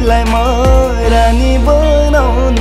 तिमीलाई म रानी बनाउन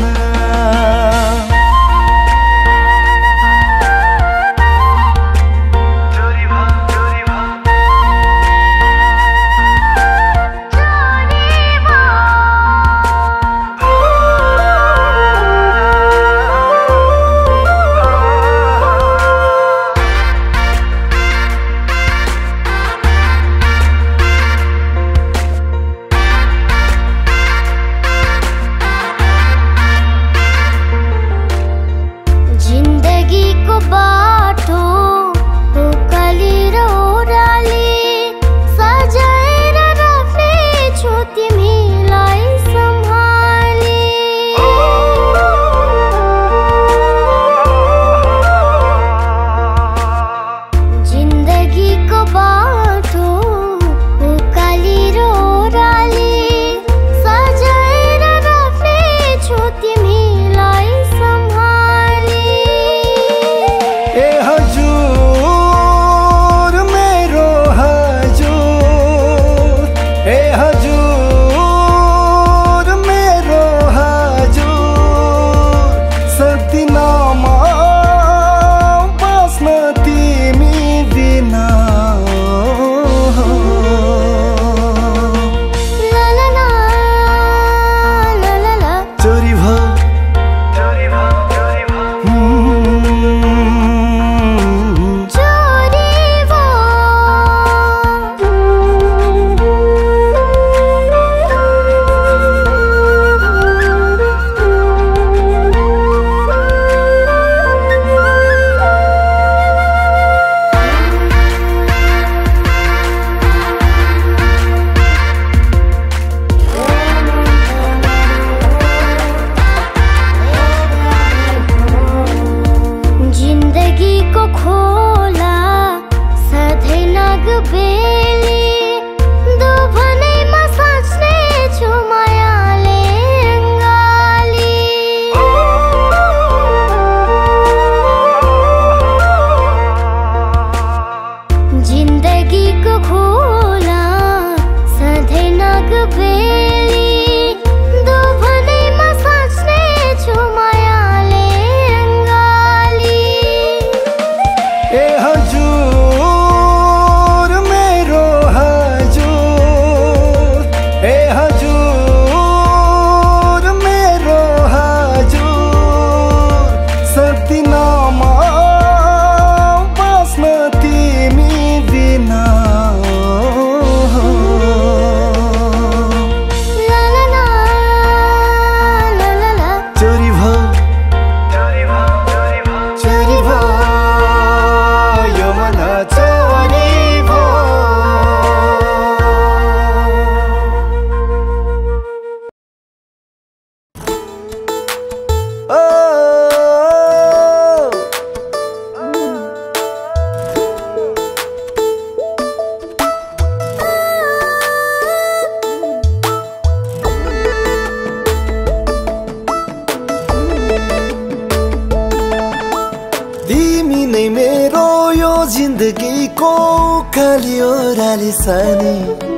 जिन्दगीको काली ओराली सानी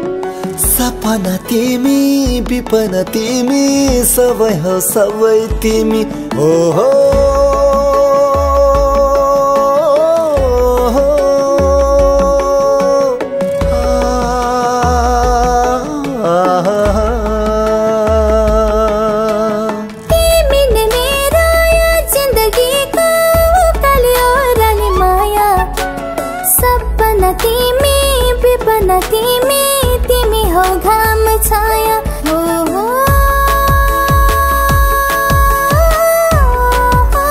सपना तिमी विपना तिमी सबै हो सबै तिमी हो हो तिमी हो घाम छाया हो हो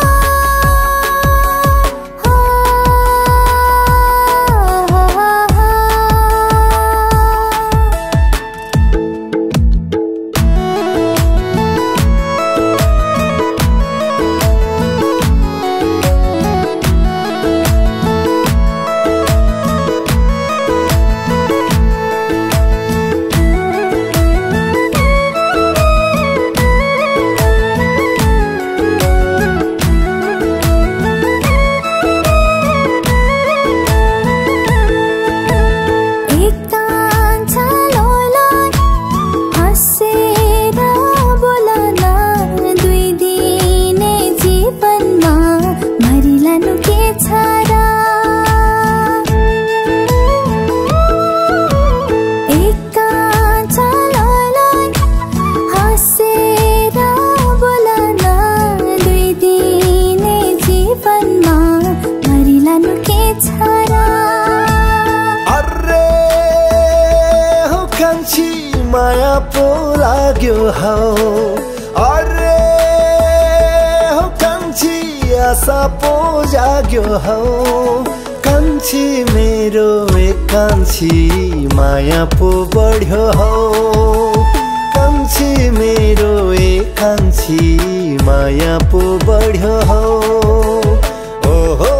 पो लाग्यो हौ अरे हो कान्छी आशा पो जाग्यो हौ कान्छी मेरो एक कान्छी माया पो बढ्यो हौ कान्छी मेरो एक कान्छी माया पो बढ्यो हौ ओहो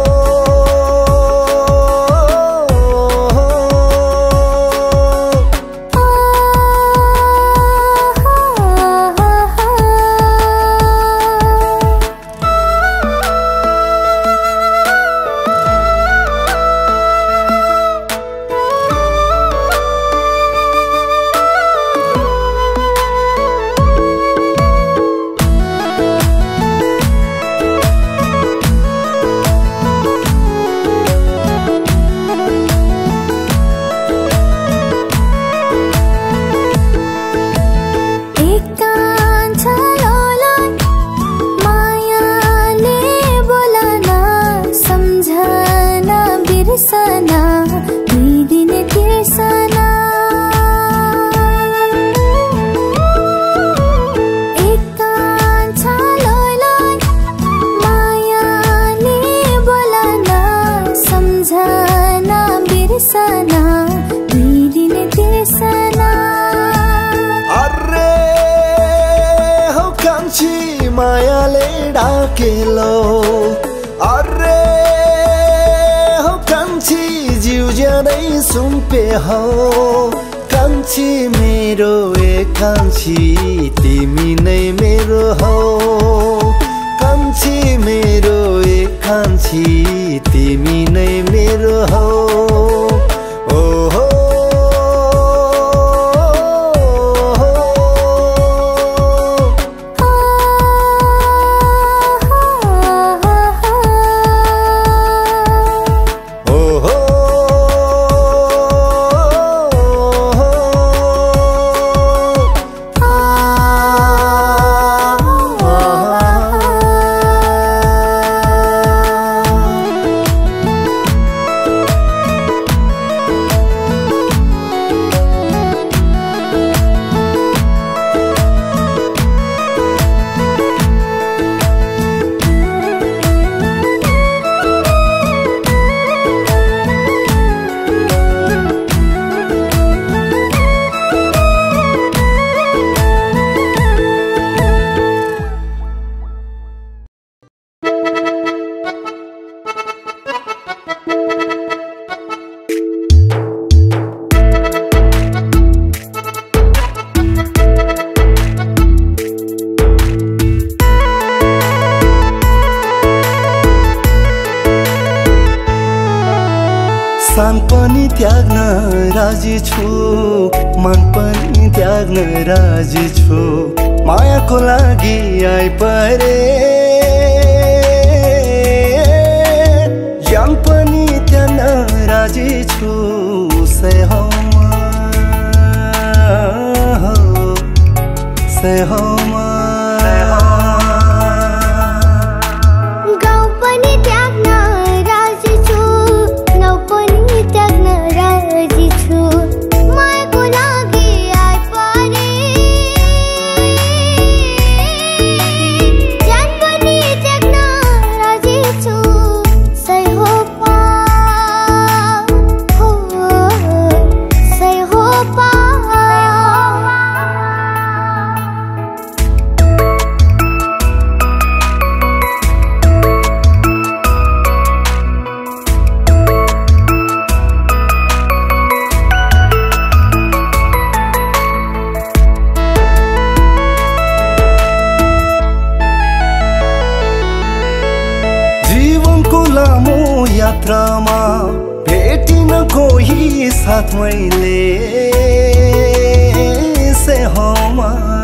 मायाले डाकेलो अरे हो कान्छी जिउ ज्यादै सुम्पे हौ कान्छी मेरो एक कान्छी तिमी नै मेरो हौ कान्छी मेरो एक कान्छी तिमी नै मेरो हौ ओहो सान पनि त्याग्न राजी छु मन पनि त्याग्न राजी छु मायाको लागि आइपरे ज्यान पनि त्याग्न राजी छु सैहौमा सैहौमा यात्रामा भेटिन कोही साथ मैले सैहौमा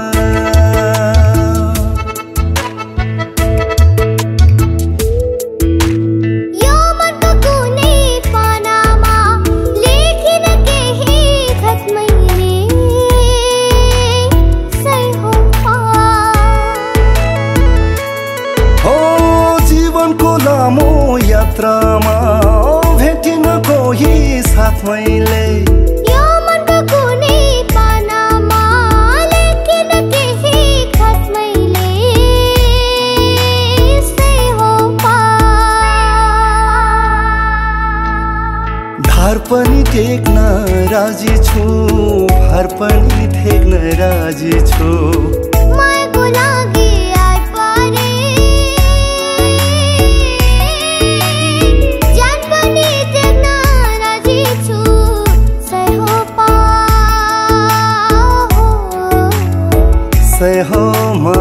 यो मनको कुनै पानामा लेखिन केही खत मैले सैहौमा हो जीवनको लामो यात्रामा भेटिन कोही साथ मैले यो मनको कुनै पानामा टेक्न राजी छु भार पनि टेक्न राजी छु मायाको लागि आइपरे ज्यान पनि टेक्न राजी छु सही हो पा सही हो मा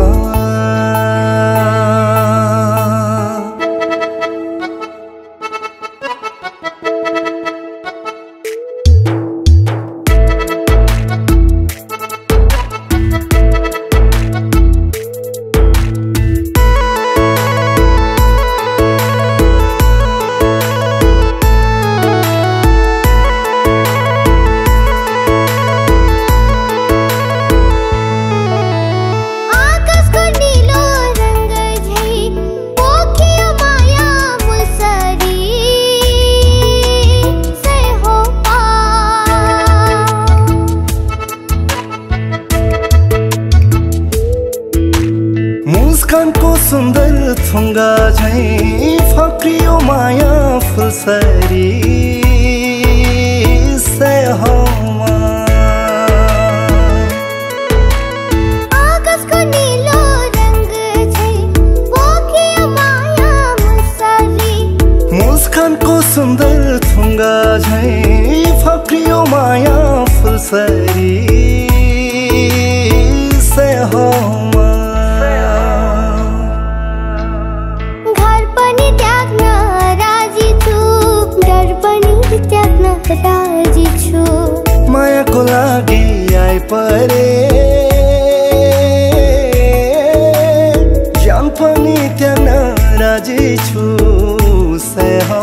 मुस्कानको सुन्दर थुङ्गा झैं फक्रियो माया फुलसरी सयहमा आकाशको नीलो रंग झैं पोखियो माया मुसरी मुस्कानको सुन्दर थुङ्गा झैं फक्रियो माया फुलसरी सयहमा राजी छु मायाको लागि आइपरे ज्यान पनि त्याग्न राजी छु सही हो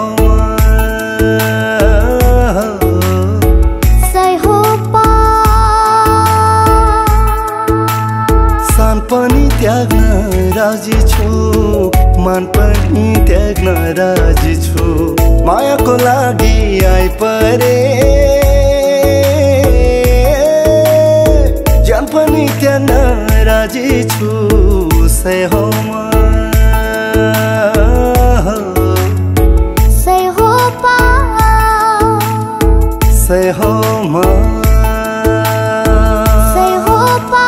सही हो पा सान पनि त्याग्न राजी छु मान पनि त्याग्न राजी छु मायाको लागि आइपरे ज्यान पनि त्याग्न राजी छु सही हो सही हो पा सही हो मा सही हो पा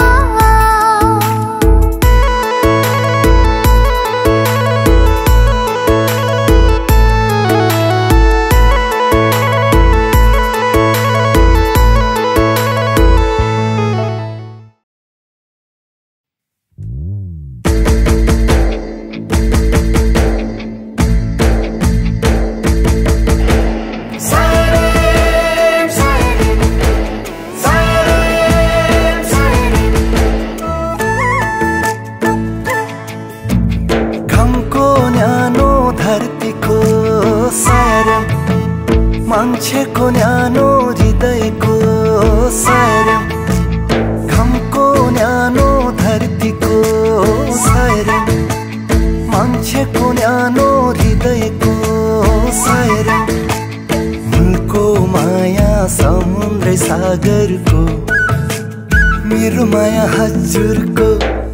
मान्छेको न्यानो हृदयको सायरम घमको न्यानो धरतीको सायरम मान्छेको न्यानो हृदयको सायरम उनको माया समुद्र सागरको मेरो माया हजुरको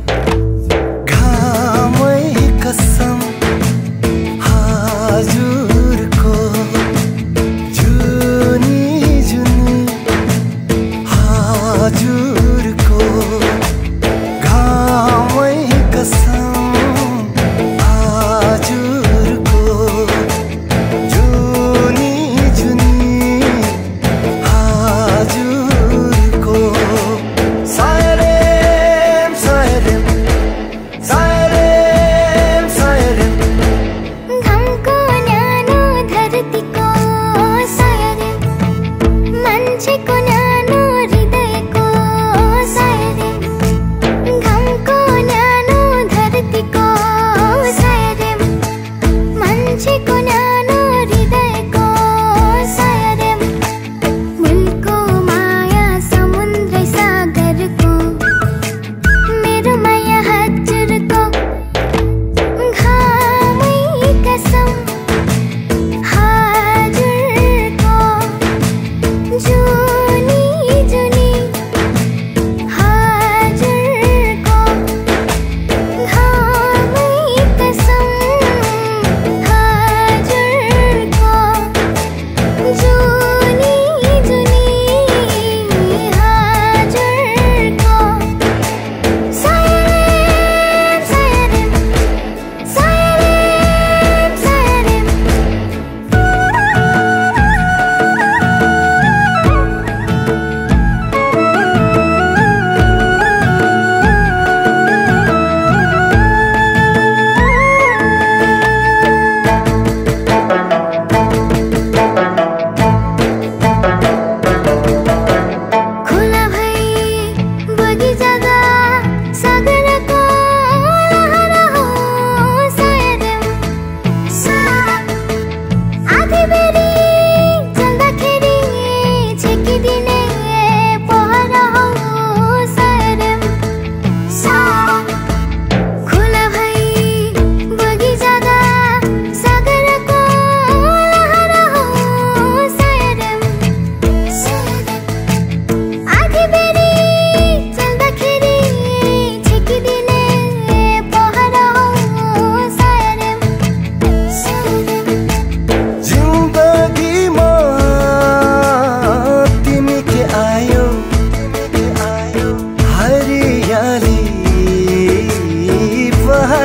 घामै कसम हजुरको हजुरको घामै कसम हजुरको जुनी जुनी हजुरको सायरेम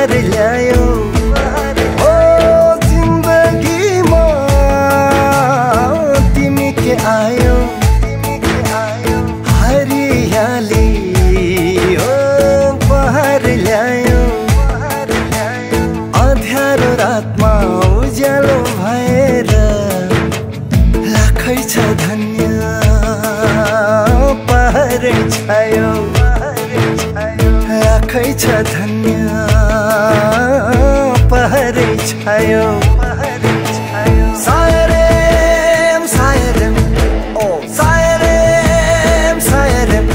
बहार ल्यायो ओ जिन्दगीमा तिमी के आयो हरियाली ओ बहार ल्यायो अँध्यारो रातमा उज्यालो भएर लाखै छ धन्य पहरै छायो लाखै छ धन्य पहरै छायो सायरेम सायरेम ओ सायरेम सायरेम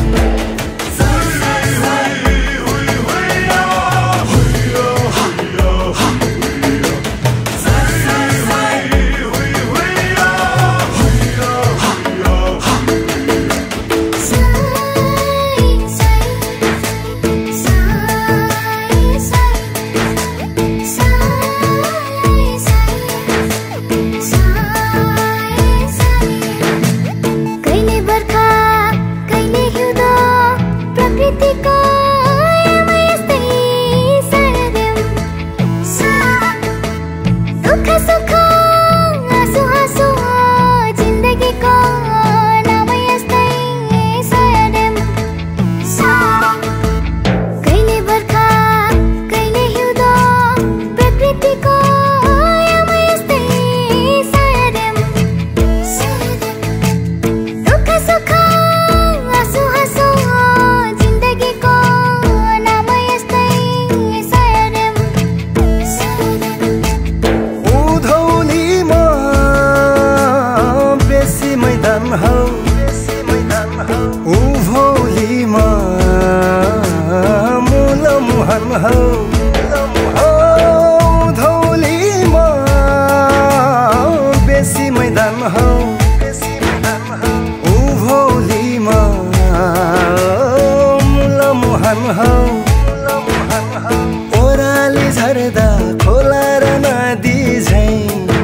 ओराली झर्दा खोला र नदी झैं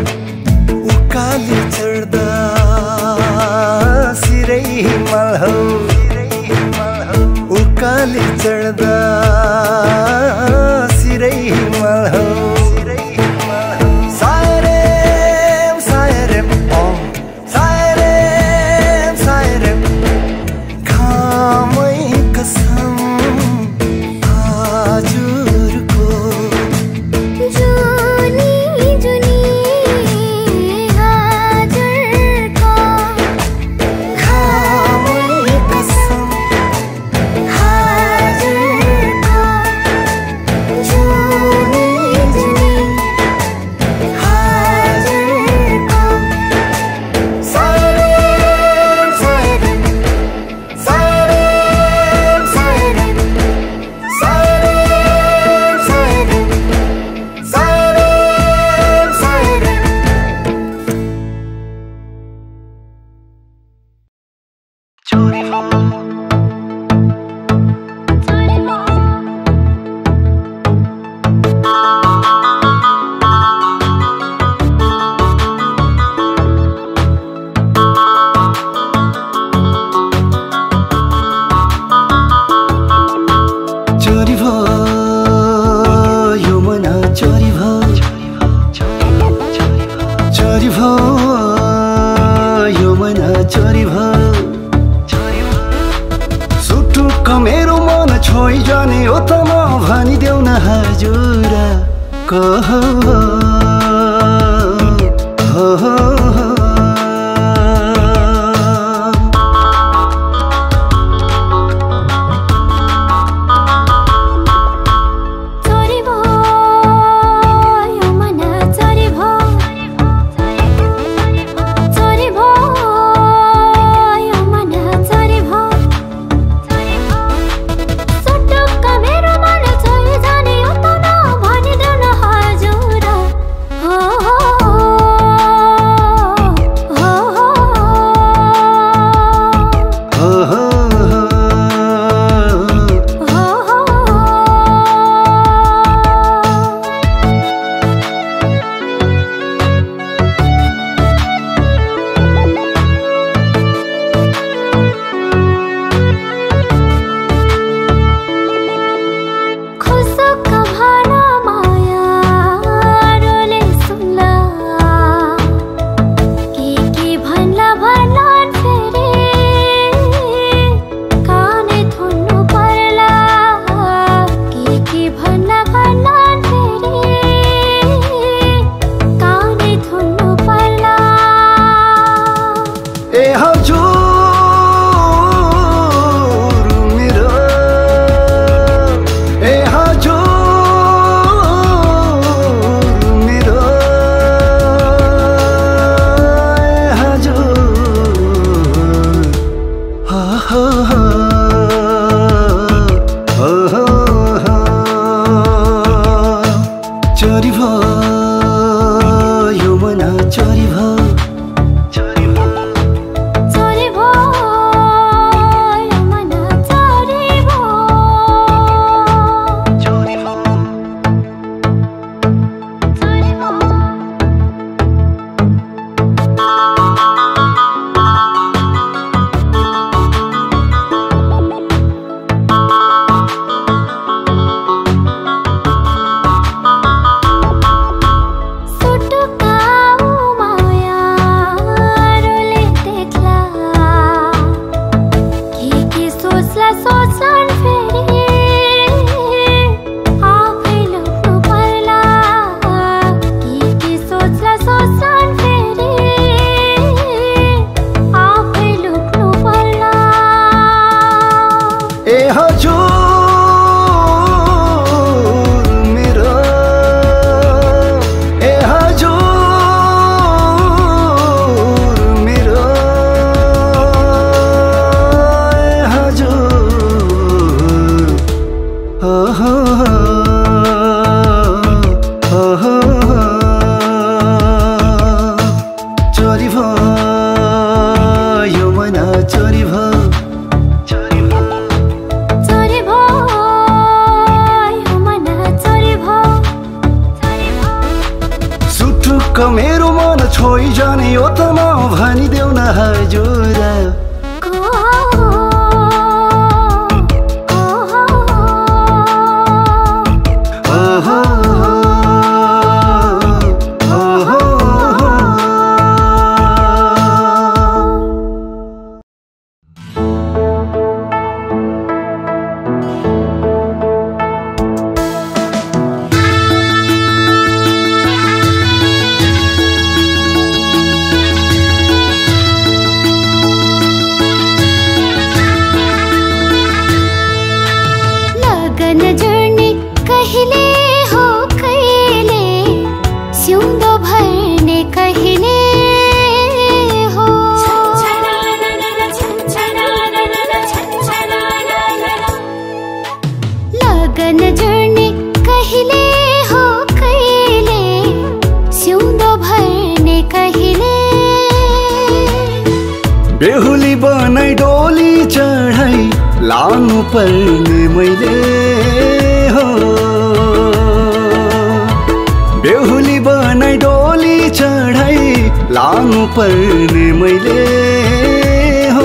उकाली चढ्दा सिरै हिमाल हौ उकाली चढ्दा सिरै हिमाल हौ सायरेम सायरेम ओ सायरेम सायरेम घामै कसम हजुरको जुनी जुनी हजुरको घामै कसम हजुरको जुनी जुनी हजुरको सायरेम सायरेम सायरेम सायरेम सायरेम सायरेम सायरेम सायरेम चोरी हो चोरी भो यो मन चोरी भो चोरी भो यो मन चोरी भो सुटुक्क मेरो मन छोइ जाने हो त म भनिदेऊ न हजुर को हो चोरी भो यो मन चोरी भो चोरी भो यो मन चोरी भो सुटुक्क मेरो मन छोइ जाने हो त म भनिदेऊ न हजुर हो चोरी भयो मन चोरी भयो चोरी भयो मन चोरी भयो सुटुक्क मेरो मन छोइ जाने हो त म भनिदेऊ न हजुर बेहुली बनाई डोली चढाई लानु पर्ने मैले हो बेहुली बनाई डोली चढाई लानु पर्ने मैले हो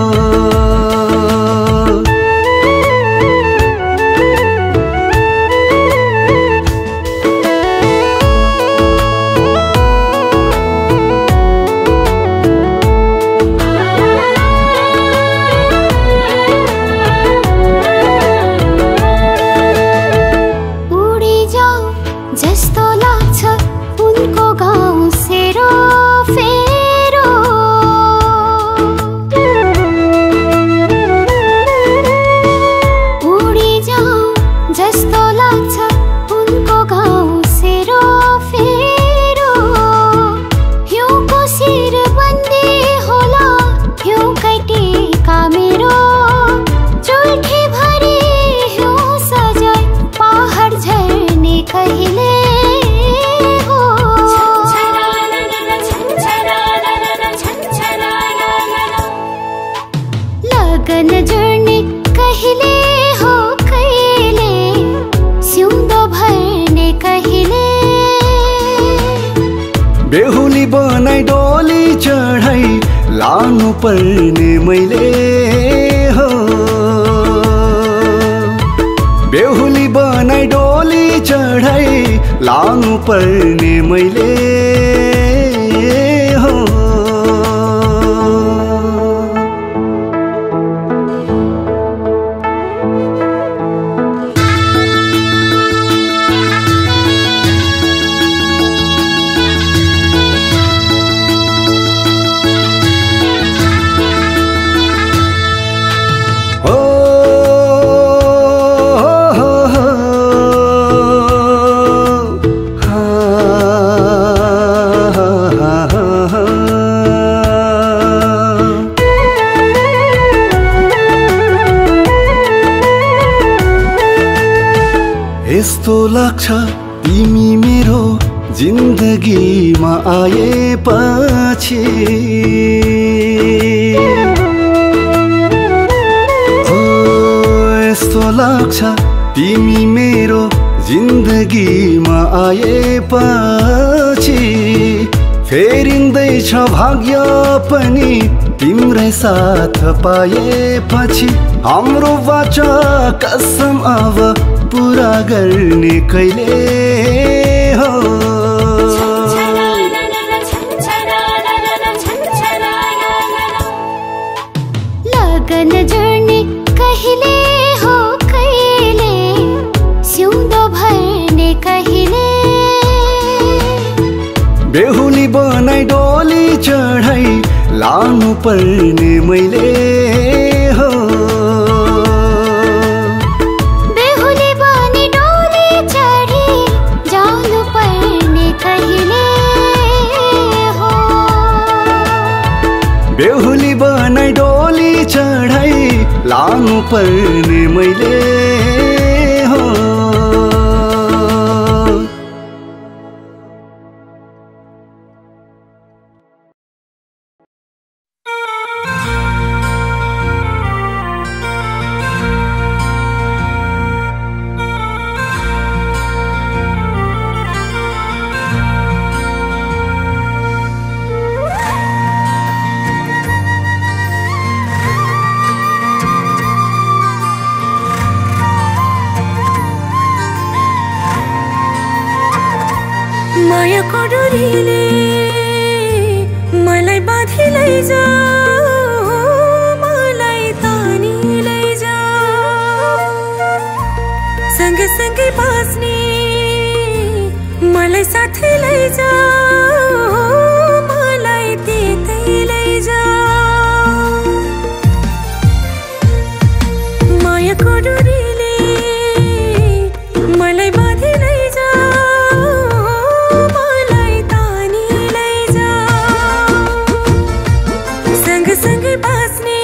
बेहुली बनाई डोली चढाई लानु पर्ने मैले हो बेहुली बनाई डोली चढाई लानु पर्ने मैले हो यस्तो लाग्छ तिमी मेरो जिन्दगीमा आएपछि ओ यस्तो लाग्छ तिमी मेरो जिन्दगीमा आएपछि फेरिँदैछ भाग्य पनि तिम्रै साथ पाएपछि हाम्रो वाचा कसम अब पूरा गर्ने कहिले हो लगन जोड्ने कहिले हो कहिले सिउँदो भर्ने कहिले बेहुली बनाई डोली चढाई लानु पर्ने मैले हो बेहुली बनाई डोली चढाई लानु पर्ने मैले हो मायाको डोरीले मलाई बाँधी लैजा मलाई तानी लैजा सँगै सँगै बाँच्ने मलाई साथै लैजा मलाई त्यतै लैजा मायाको डोरीले मलाई बाँधी लैजा मलाई तानी लैजा सँगै सँगै बाँच्ने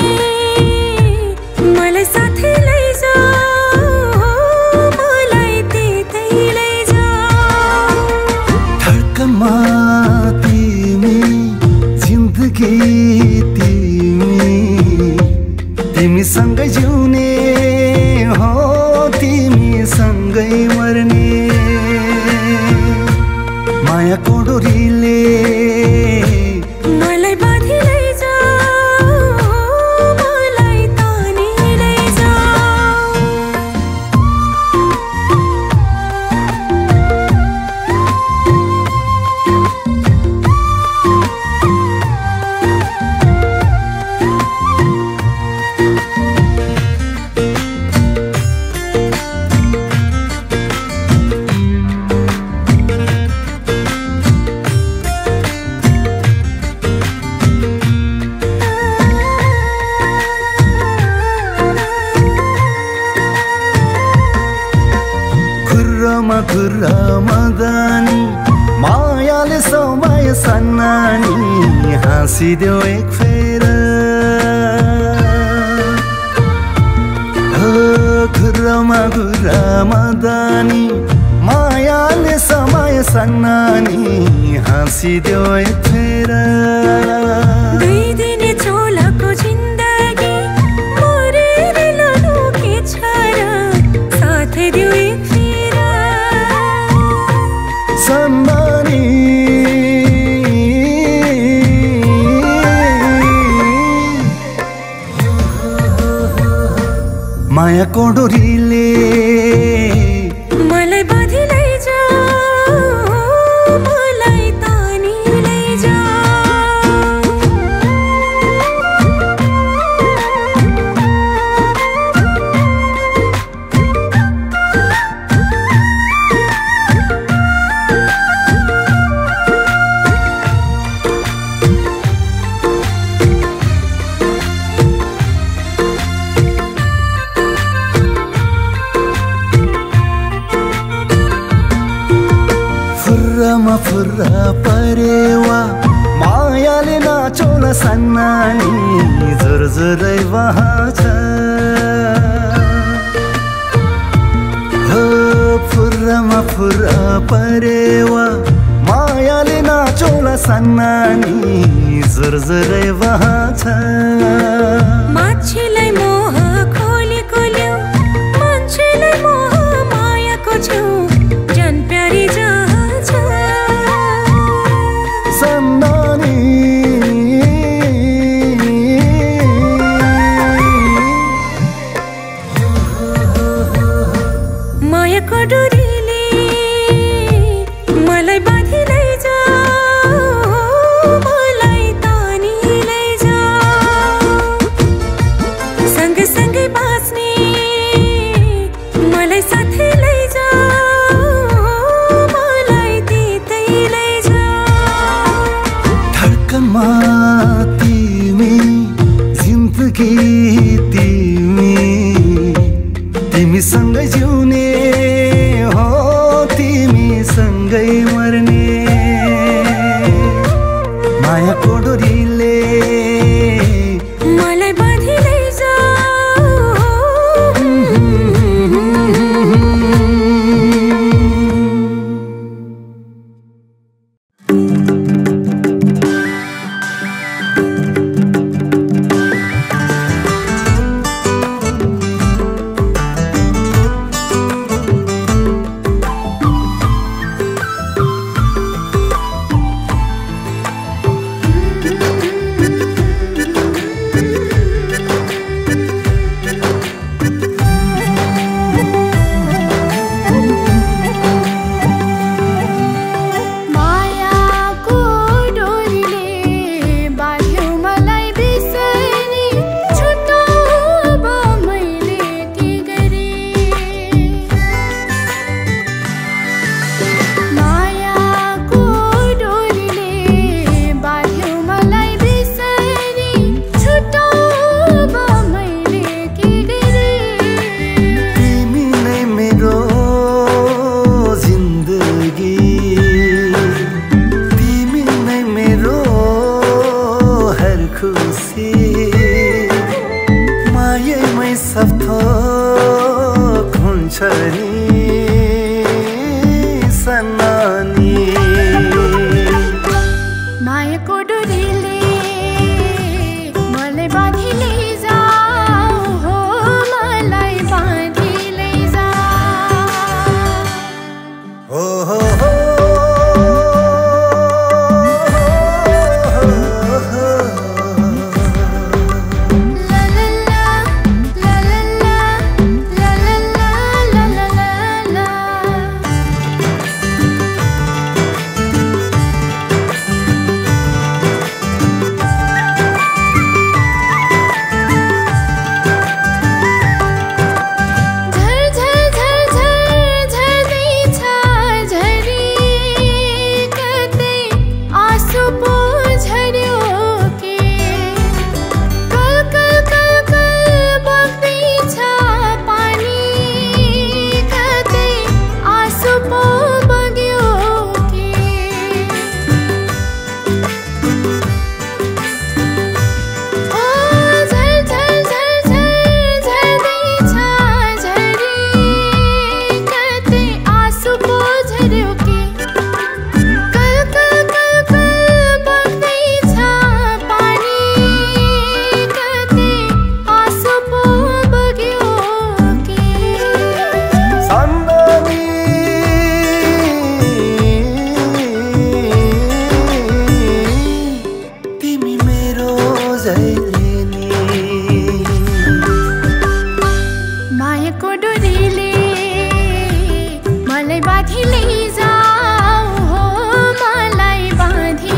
मलाई साथै लैजा मलाई त्यतै लैजा धड्कनमा तिमी जिन्दगी तिमीसँगै जिउने हो तिमीसँगै मर्ने मायाको डोरीले मलाई बाँधी लैजा मलाई तानी लैजा मदानी मायाले समय सन्नानी हाँसिदेऊ एक फेर घुर्रमा घुर्रा मदानी मायाले समय सन्नानी हाँसिदेऊ एक फेर दुई दिने चोलाको जिन्दगी मरेर लानु के छ र साथै देऊ एक फेर सन्नानी मायाको डोरीले मलाई बाँधी लैजा मलाई तानी लैजा फुर्रा परेवा मायाले नाचौला सन्नानी जोर जोरै बहाछ हो फुर्रामा फुर्रा परेवा मायाले नाचौला सन्नानी जोर जोरै बहाछ मान्छेलाई मोह खोलेको ल्याउ मान्छेलाई मोह मायाको छेउ जन प्यारी जहाँ छ सन्नानी मायाको डोरीले मलाई बाँधी लैजा मलाई तानी लैजा सँगै सँगै बाँच्ने मलाई साथै लैजा मलाई त्यतै लैजा धड्कनमा तिमी जिन्दगी तिमीसँगै जिउने हो तिमीसँगै मर्ने मायाको डोरीले मलाई बाँधी लैजा सन्नानी मायाको डोरीले मलाई बाँधी लैजाऊ हो मलाई बाँधी लैजाऊ हो हो हो मायाको डोरीले मलाई बाँधी लैजाऊ हो मलाई बाँधी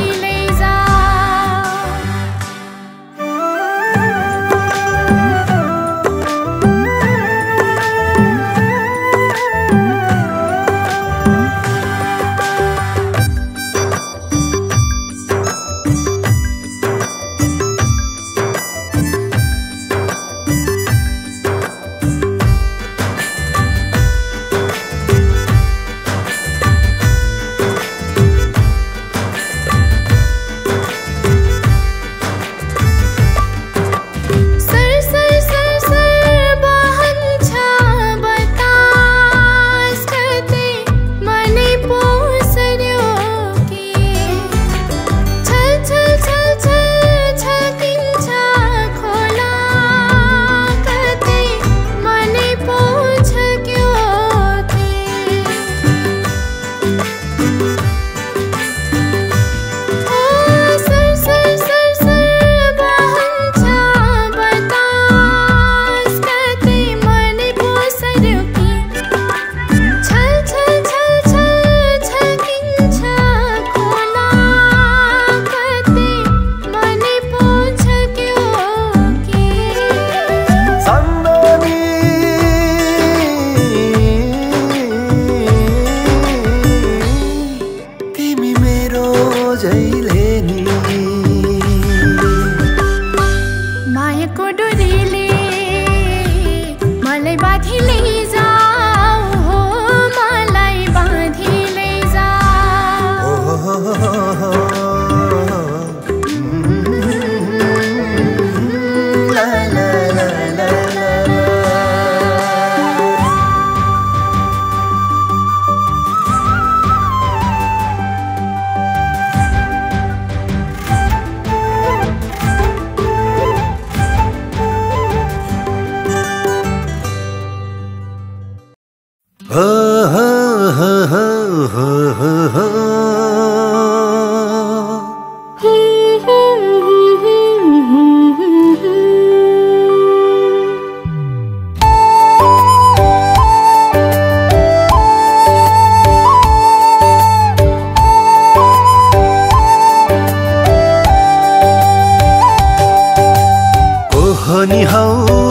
नि हौ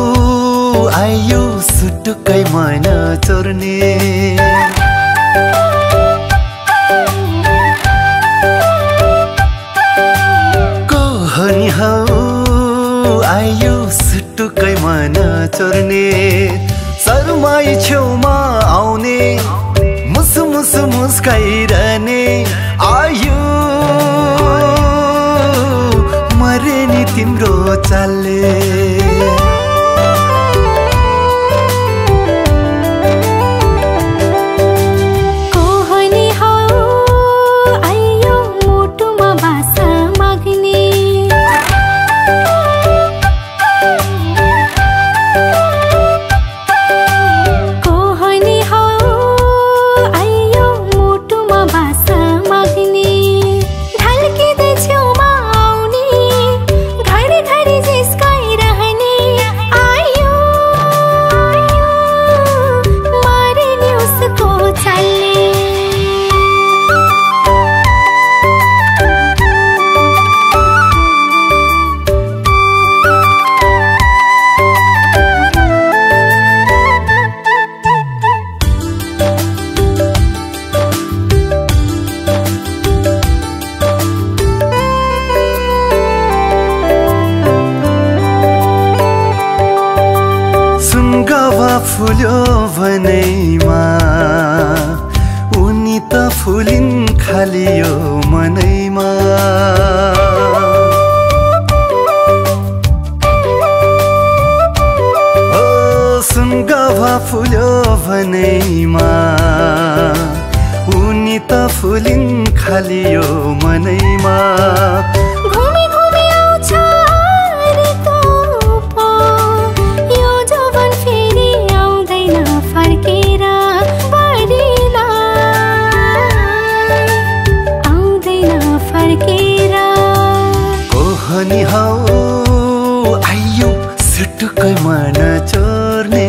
आयो सुटुकै मन चोर्ने कोहनी हौ आयो सुटुकै मन चोर्ने शर्माई छेउमा आउने मुसु मुसु मुस्काइरहने आयो मरे नि तिम्रो चालले मनैमा उनी त फुलिन् खाली यो मनैमा घुमी घुमी आउँछ ऋतु पो यो जवान फेरि आउँदैन फर्केर बारीलाई आउँदैन फर्केर कोहनी हौ आइयो सुटुकै मन चोर्ने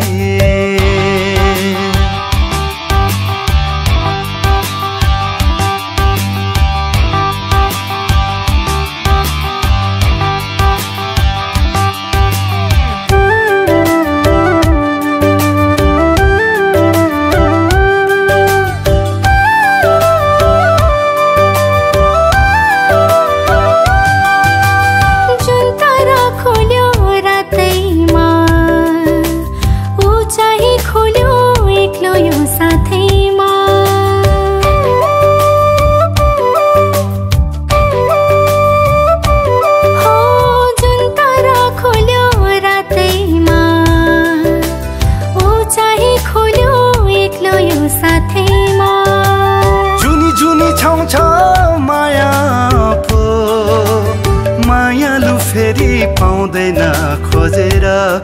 पाउँदैन खोजेर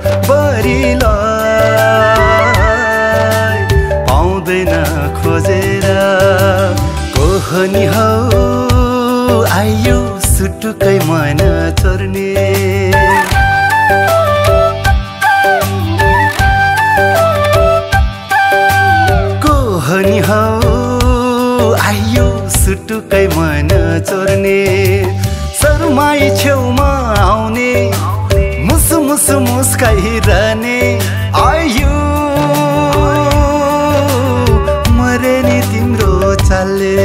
बरिलाई पाउँदैन खोजेर कोहनी हौ आइयो सुटुकै मन चोर्ने कोहनी हौ आइयो सुटुकै मन चोर्ने शर्माई छेउमा आउने मुसु मुसु मुस्काइरहने आयु मरे नि तिम्रो चालले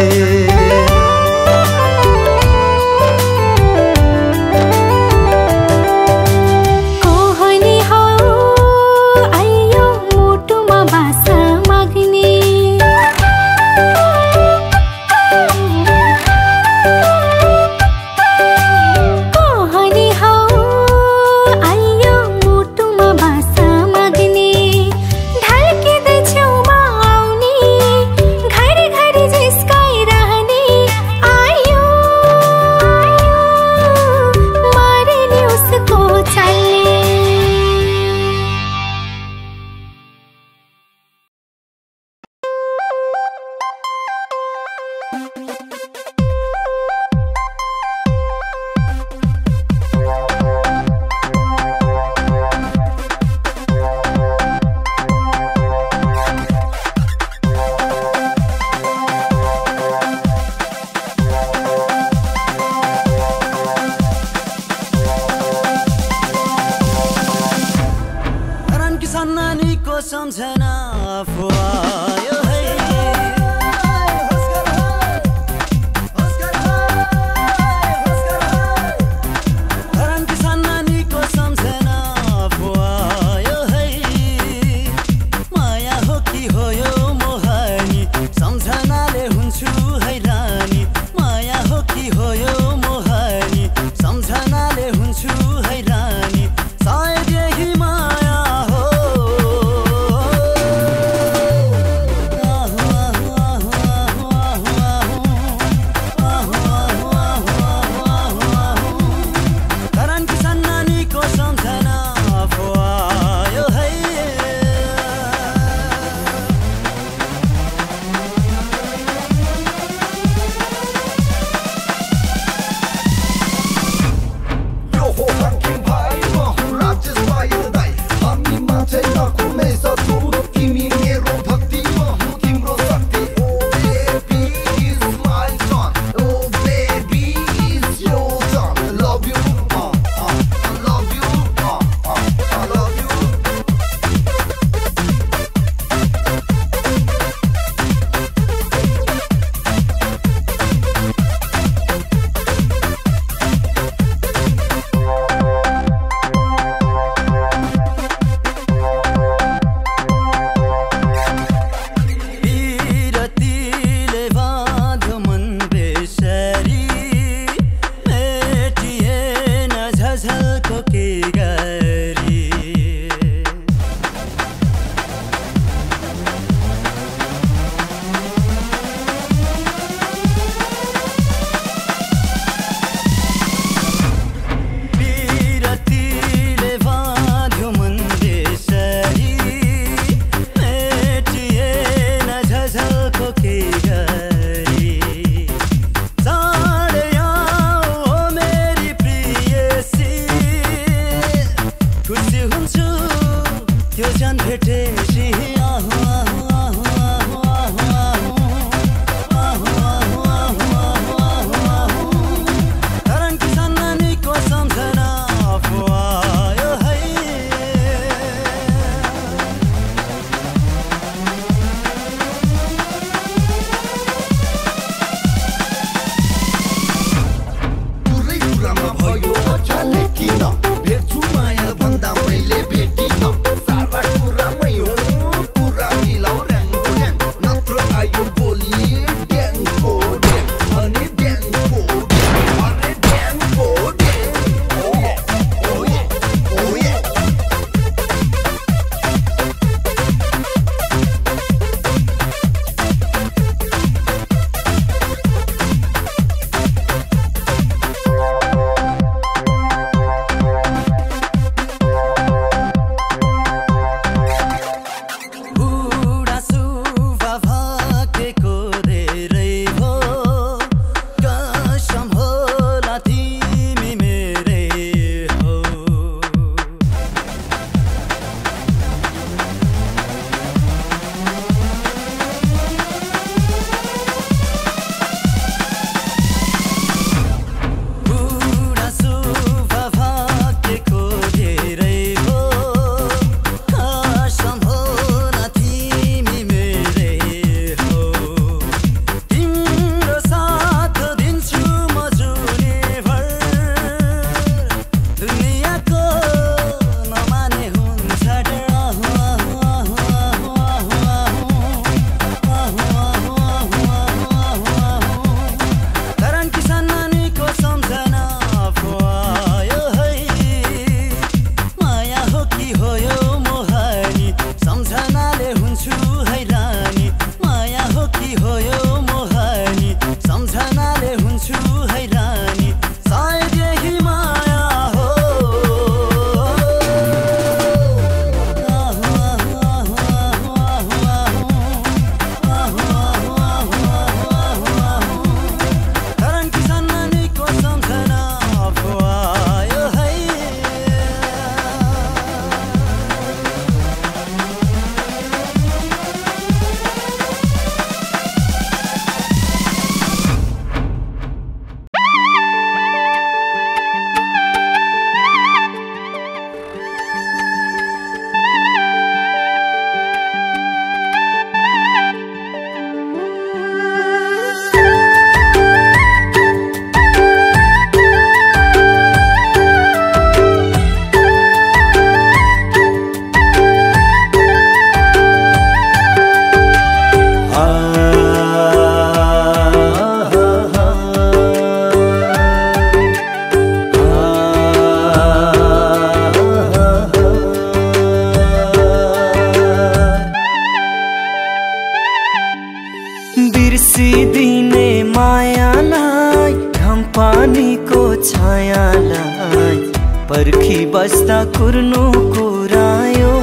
बिर्सिदिने मायालाई घाम पानीको छायालाई पर्खी बस्दा कुर्नु कुरायो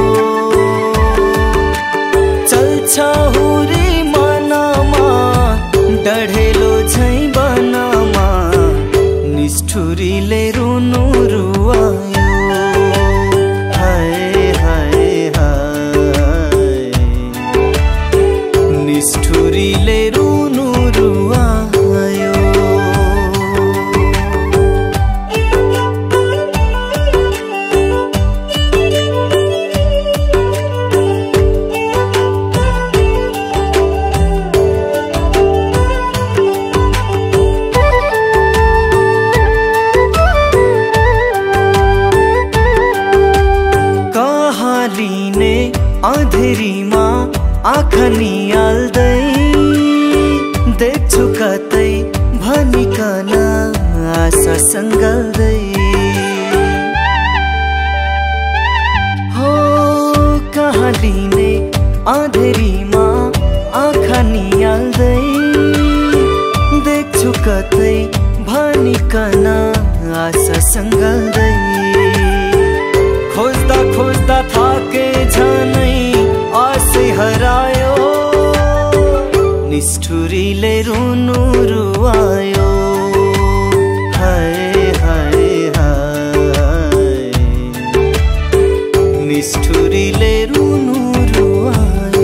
चल्छ हुरी मनमा डढेलो झै बनमा निष्ठुरीले रुनु रुवायो हाय हाय हाय निष्ठुरीले रुनु रुवायो अँधेरीमा आँखा निहाल्दै देख्छु कतै भनिकन आशा सङ्गाल्दै हो कहाँ लिने अँधेरीमा आँखा निहाल्दै देख्छु कतै भनिकन आशा सङ्गाल्दै खोज्दा खोज्दा थाके झनै आशै हरायो निष्ठुरीले रुनु रुवायो हाय हाय हाय निष्ठुरीले रुनु रुवायो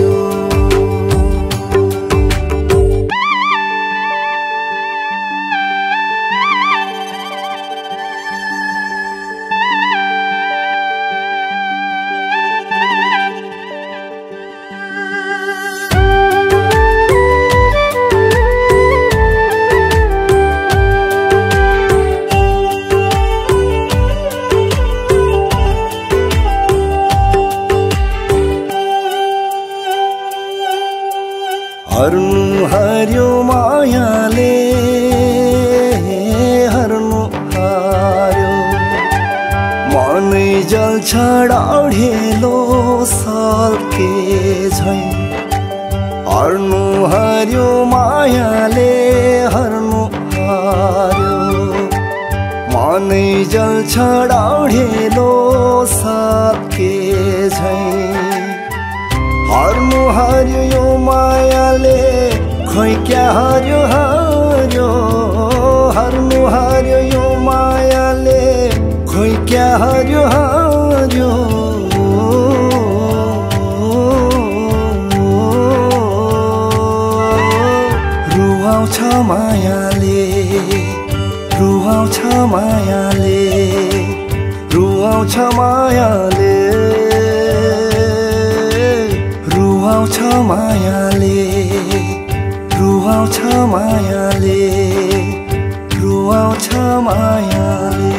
हर्नु हर्यो मायाले हर्नु हर्यो मनै जल्छ ढाडेलो सल्के झै हर्नु हर्यो मायाले हर्नु हर्यो मनै जल्छ ढाडेलो सल्के झै हर्नु हर्यो यो मायाले खोइ क्या हर्यो हर्यो हर्नु हर्यो यो मायाले खोइ क्या हर्यो हर्यो रुवाउँछ मायाले रुवाउँछ मायाले रुवाउँछ मायाले रुवाउँछ मायाले रुवाउँछ मायाले रुवाउँछ मायाले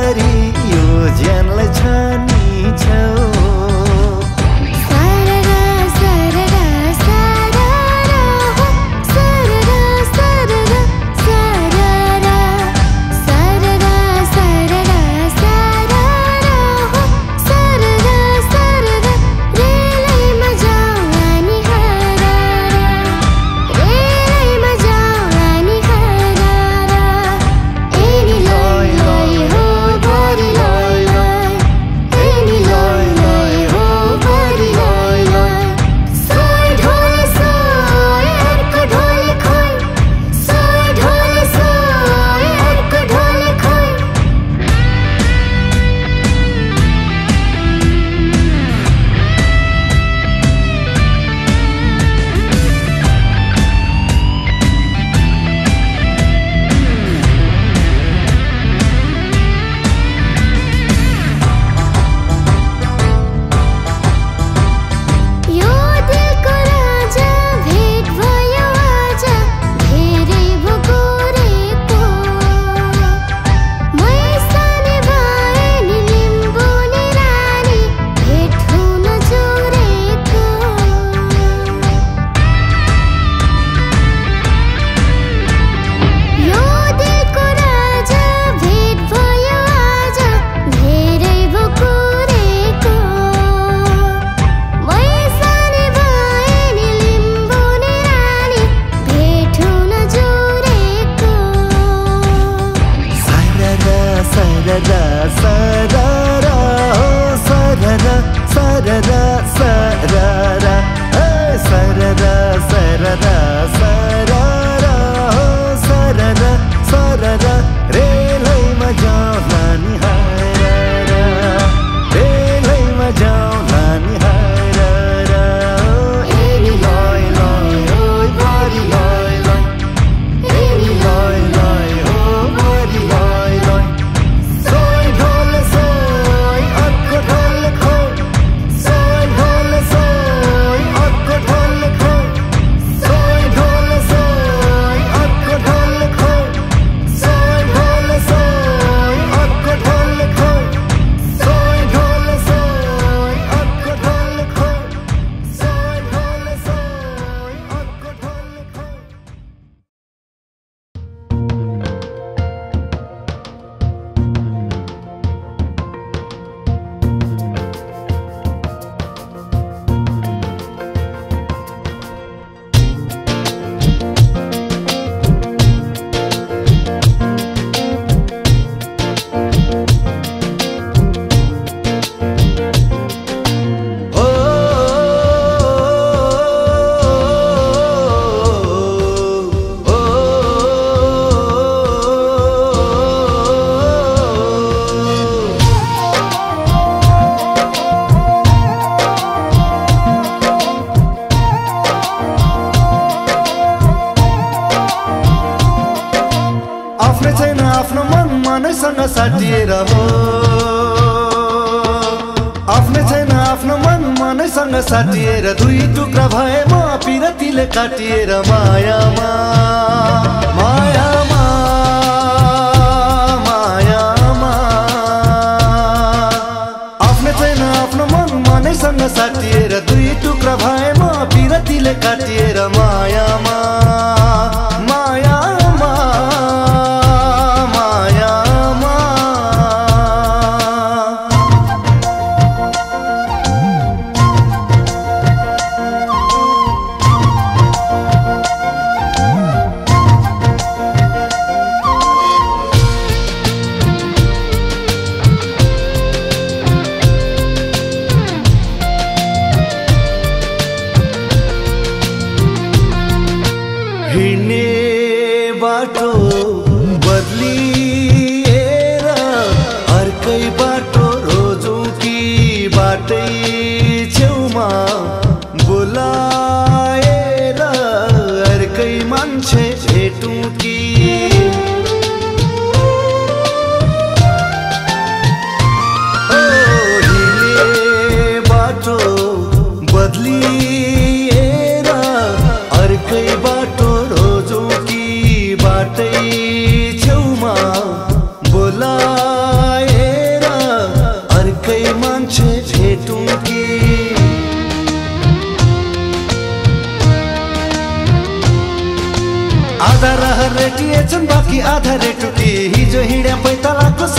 गरी यो ज्यानलाई छानी छौ साटिएर हो आफ्नै छैन आफ्नो मन मनैसँग साटिएर दुई टुक्रा भए म पिरतीले काटिएर मायामा मायामा मायामा आफ्नै छैन आफ्नो मन मनैसँग साटिएर दुई टुक्रा भए म पिरतीले काटिएर मायामा मायामा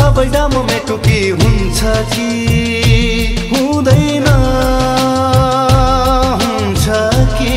सबै डाम मेटुकी हुन्छ कि हुँदैन हुन्छ कि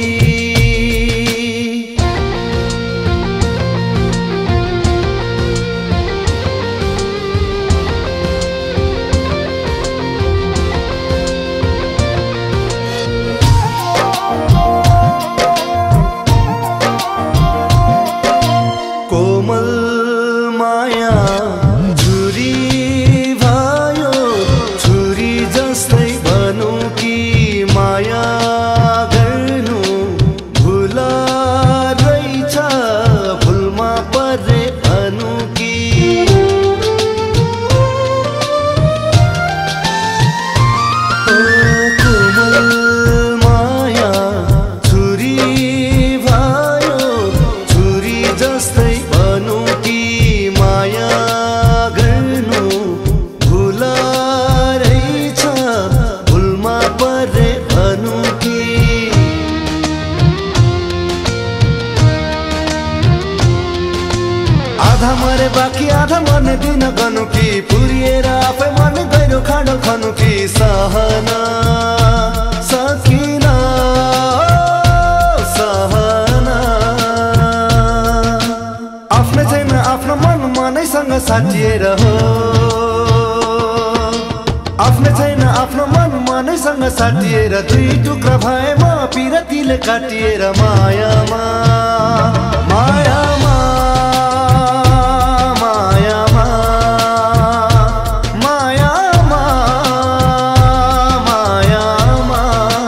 कोमल माया छुरी भयो छुरी जस्तै भनौँ कि माया गर्नु भुल रहेछ भुलमा परे भनौँ कि कोमल माया छुरी भयो छुरी जस्तै भनौँ कि माया गर्नु भुल रहेछ भुलमा परे भनौँ कि आधा मरे बाँकी आधा मर्ने दिन गनु कि पुरिएर आफै मर्ने गहिरो खाडो खनु कि सहन सकिन सहन आफ्नै छैन आफ्नो मन मनैसँग साटिएर हो आफ्नै छैन आफ्नो मन मनैसँग साटिएर दुई टुक्रा भए म पिरतीले काटिएर मायामा मायामा मायामा मायामा मायामा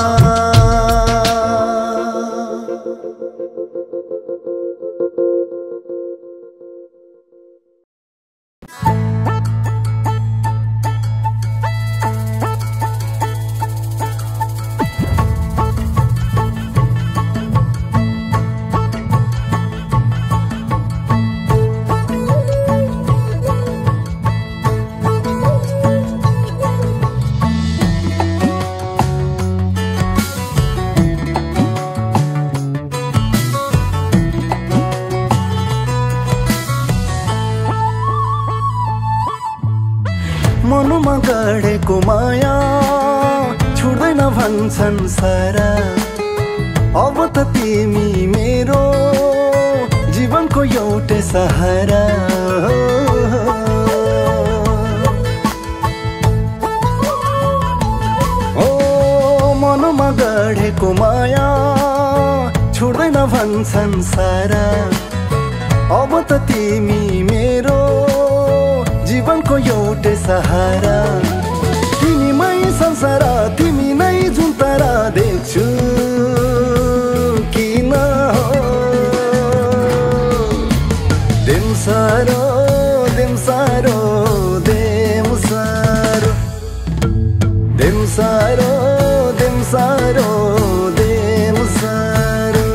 मनमा गढेको माया छुट्दैन भन्छन् सारा अब त तिमी मेरो जीवनको एउटै सहारा ओ मनमा गढेको माया छुट्दैन भन्छन् सारा अब त तिमी मेरो जीवनको एउटै सहारा तिमीमै संसार तिमी नै जुन तारा देख्छु किन देम सारो देम सारो देम सारो देम सारो देम सारो देम सारो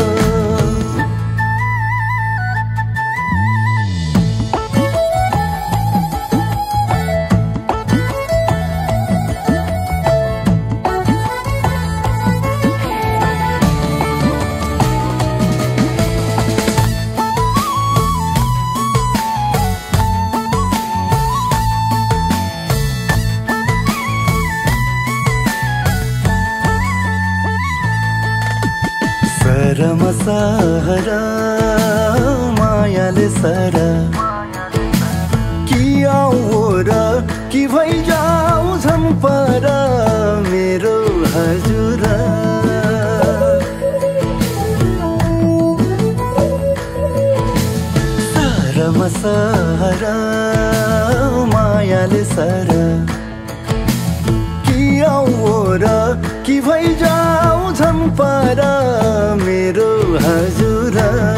सहरमा सहरा मायाले सारा कि आऊ र कि भइजाऊ झम्पर मेरो हजुर सहरमा सहरा मायाले सारा कि आऊ र कि भइजाऊ झम्पर मेरो हजुर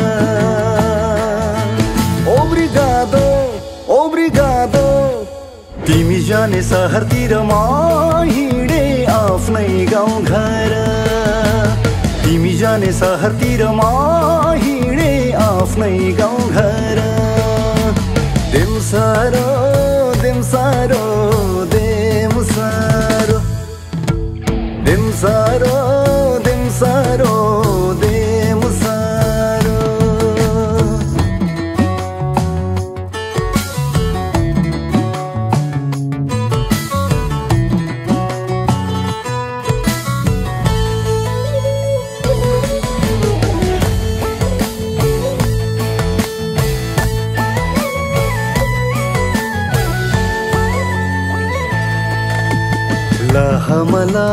ओब्रिगादो तिमी जाने सहरतिर म हिँडे आफ्नै गाउँ घर तिमी जाने सहरतिर म हिँडे आफ्नै गाउँ घर देम सारो देम सारो देम सारो देम सारो देम सारो देम सारो लहमला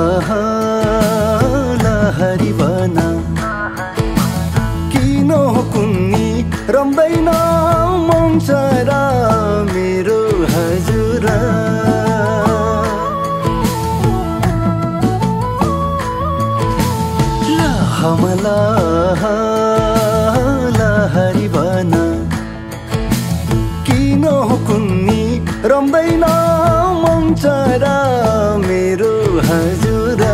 लहरी बना किन कुन्नी रम्दैन मन्चरा मेरो हजुरा लहमला लहरी बना किन कुन्नी रम्दैन मन्चरा मेरो हजुरा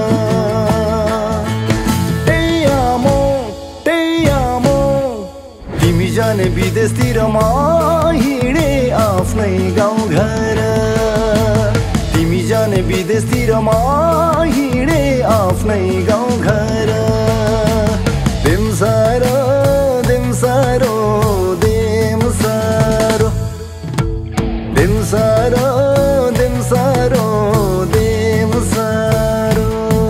तिमी जाने विदेशतिर म हिँडे आफ्नै गाउँ घर तिमी जाने विदेशतिर म हिँडे आफ्नै गाउँ घर देम सारो देम सारो देम सारो देम सारो देम सारो देम सारो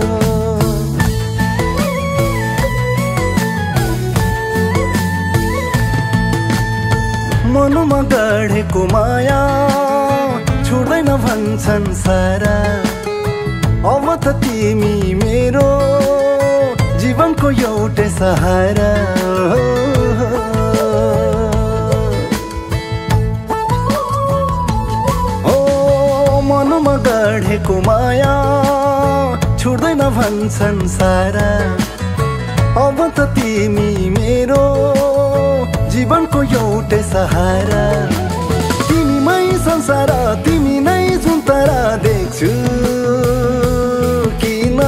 मनमा गढेको माया छुट्दैन भन्छन् सारा अब त तिमी मेरो जीवनको एउटै सहारा हो मनमा गढेको माया छुट्दैन भन्छन् सारा अब त तिमी मेरो जीवनको एउटै सहारा तिमीमै संसार तिमी नै जुन तारा देख्छु किन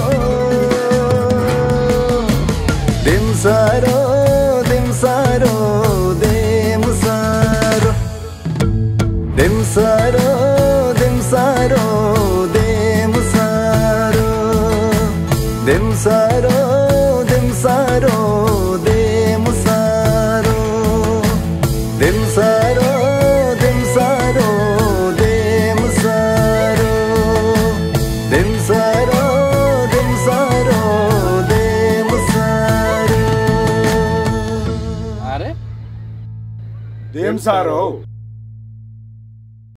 देम सारो देम सारो देम सारो देम सारो देम सारो देम सारो देम सारो देम सारो देम सारो देम सारो देम सारो देम सारो देम सारो देम सारो देम सारो अरे देम सारो